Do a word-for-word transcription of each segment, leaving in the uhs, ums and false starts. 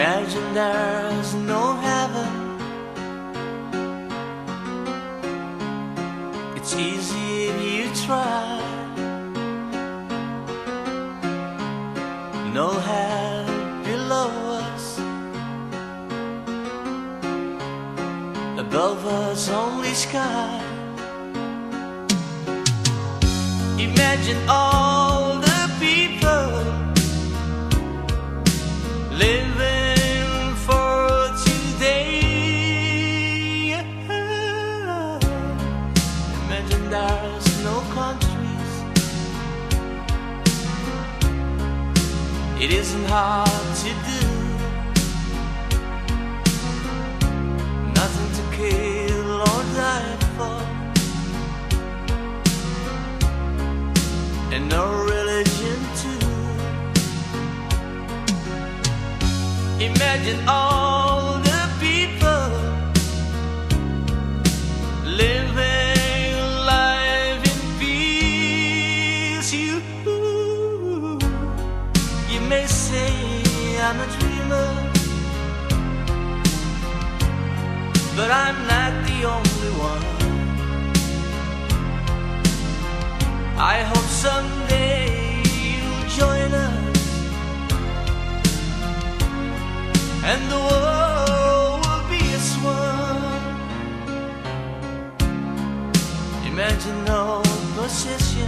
Imagine there's no heaven. It's easy if you try. No hell below us, above us only sky. Imagine all the people living for today. Imagine there's no countries. It isn't hard to do. Nothing to kill or die for, and no religion too. Imagine all the people living life in peace. You, you may say I'm a dreamer, but I'm not the only one. I hope someday you'll join us, and the world will be as one. Imagine no possession.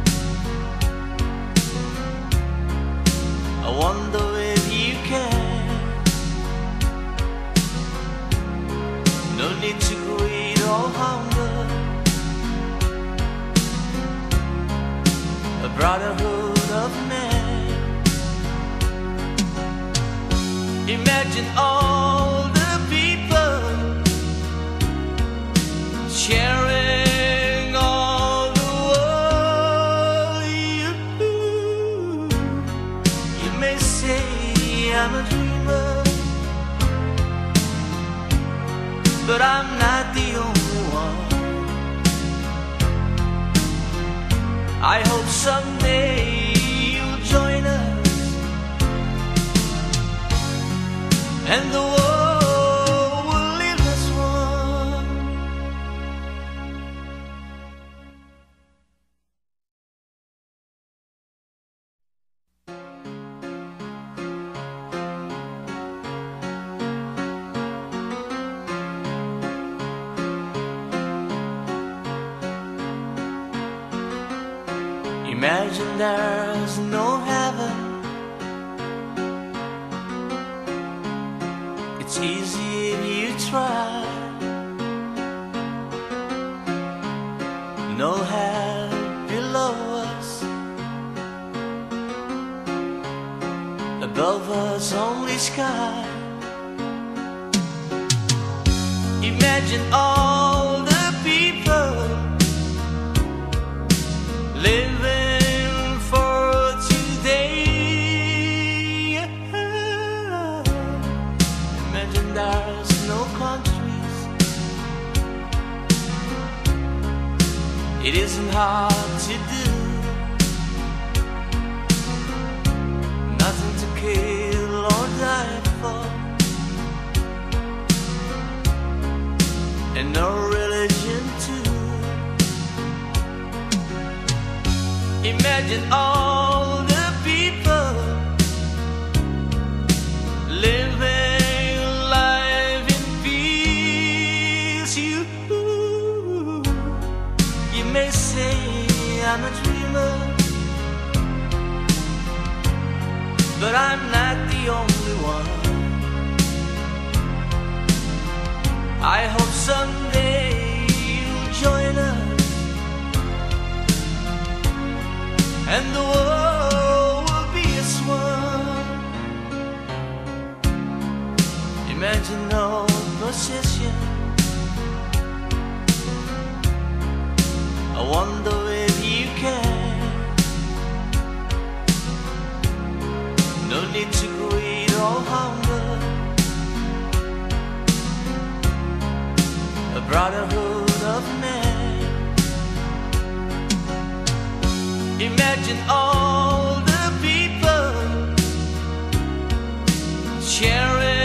I wonder if you can. No need to greed or hunger. A brotherhood of men. Imagine all the people sharing all the world. You, you may say I'm a dreamer, but I'm not the only one. I hope someday you'll join us, and the world will live as one. Imagine there's no heaven. It's easy if you try. No hell below us, above us only sky. Imagine all the people living for today. Imagine there's no countries. It isn't hard to do. Nothing to kill or die for, and no religion too. Imagine all the people living life in peace. You, you may say I'm a dreamer, but I'm not the only one. I hope someday you'll join us, and the world will be as one. Imagine no possession. I wonder if you can. No need to greed or hunger. A brotherhood of men. Imagine all the people sharing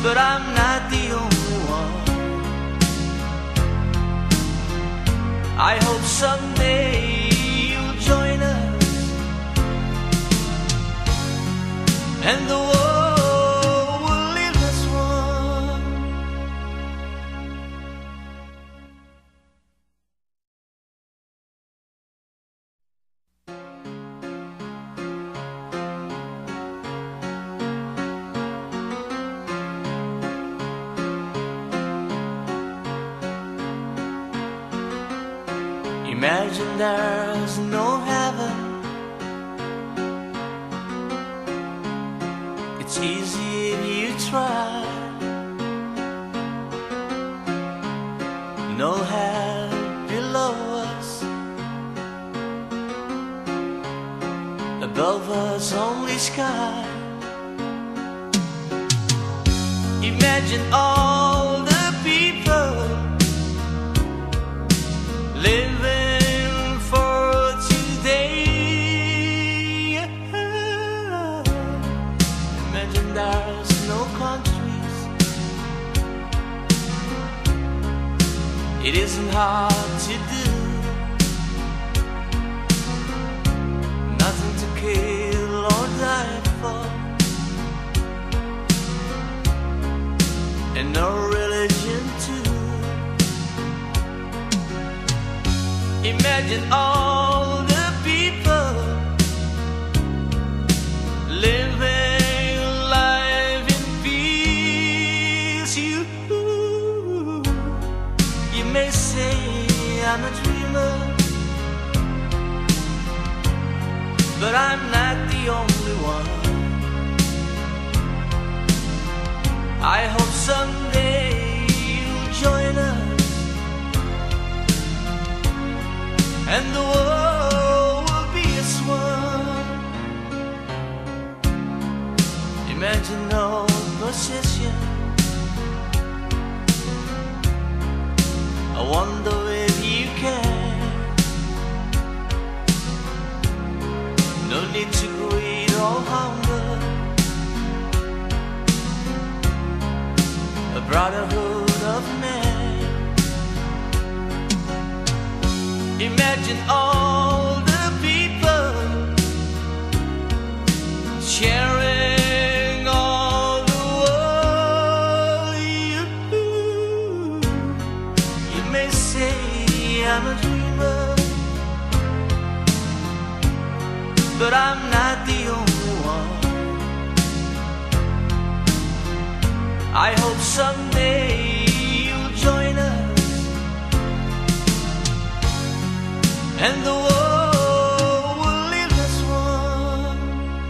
but I'm not the only one. I hope someday you'll join us, and the world will live as one. Imagine there's no heaven. It's easy if you try. No hell below us, above us only sky. Imagine all the people living for today. Imagine there's no countries. It isn't hard to do. Nothing to kill or die for, and no religion too. Imagine all the people living life in peace. You, you may say I'm a dreamer, but I'm not the only one. I hope someday you'll join us, and the world will be as one. Imagine no possession. I wonder if you can. No need to greed or hunger. A brotherhood of men. Imagine all the people sharing all the world. You, you may say I'm a dreamer, but I'm not the only one. I hope someday you'll join us, and the world will live as one.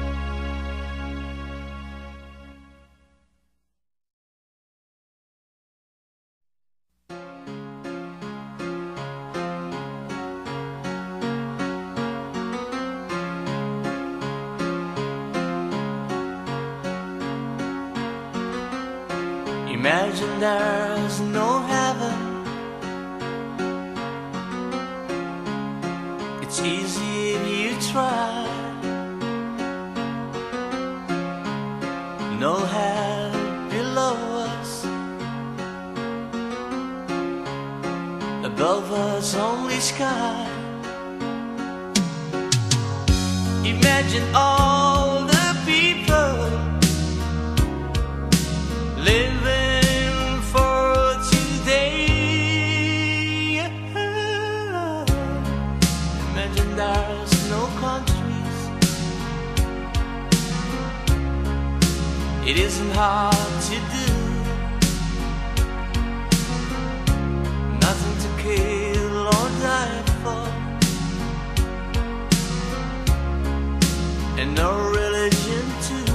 Imagine there's no heaven. It's easy if you try. No hell below us, above us only sky. Imagine all the people living for today. Imagine there's no countries. It isn't hard to do. Nothing to kill or die for, and no religion too.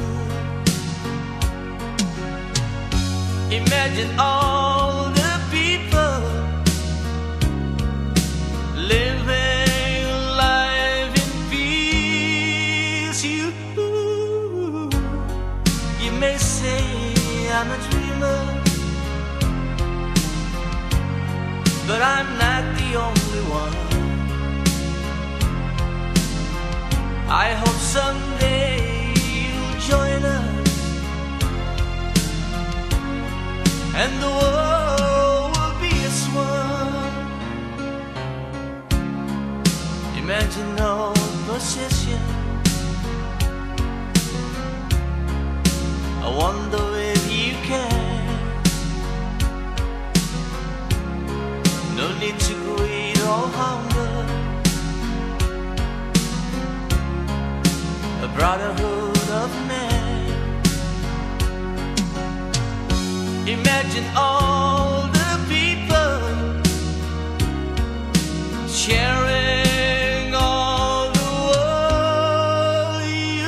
Imagine all the people living life in peace. You, you may say I'm a dreamer, but I'm not the only one. I hope someday you'll join us, and the world will be as one. Imagine no possession. I wonder if you can. No need to greed or hunger. A brotherhood of men. Imagine all the people sharing all the world. You,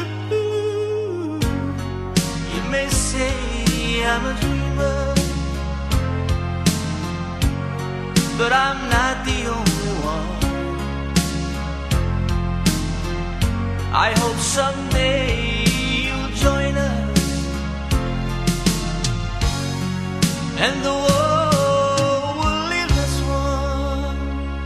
you may say I'm a dreamer, but I'm not the only one. I hope someday you'll join us, and the world will live as one.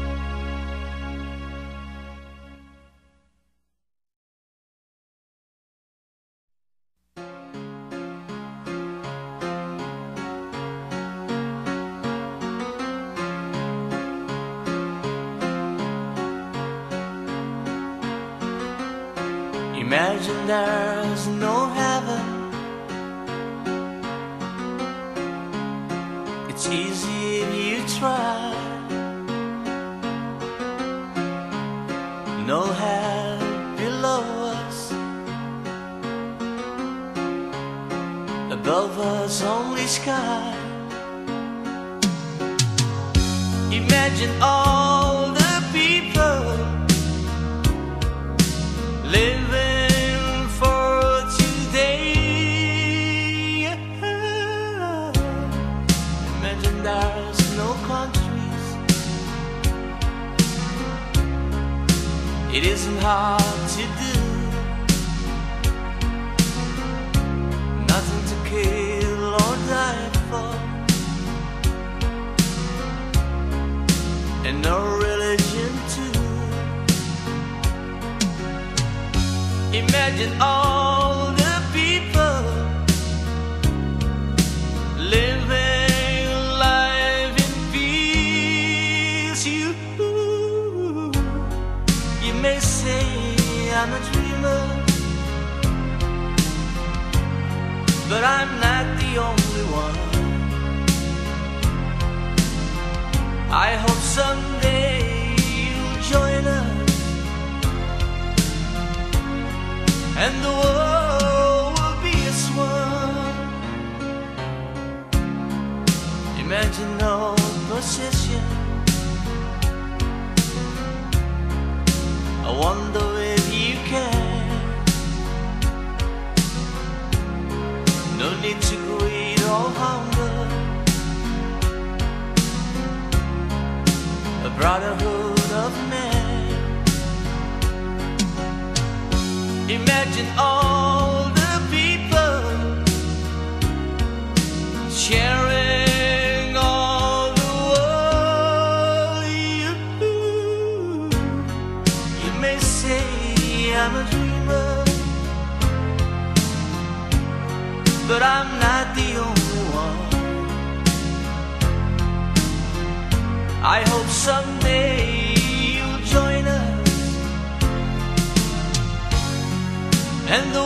Imagine there's no heaven. It's easy if you try. No hell below us, above us only sky. Imagine all the people living for today. Imagine there's no countries. It isn't hard to do. Nothing to kill or die for, and no religion too. Imagine all the people living life in peace. You, you may say I'm a dreamer, but I'm not the only one. I hope someday you'll join us, and the world will be as one. Imagine no possession. I wonder if you can. No need to greed or hunger. A brotherhood of men. Imagine all the people sharing all the world. You, you may say I'm a dreamer, but I'm not the only one. I hope someday you'll join us, and the